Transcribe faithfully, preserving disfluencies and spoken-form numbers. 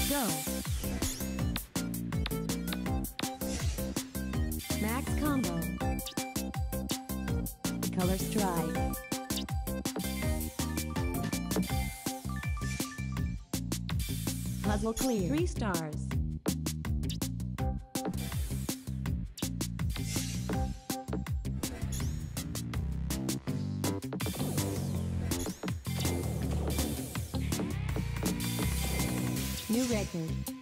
Go. Max Combo. Color Strike. Puzzle clear. Three stars. New record.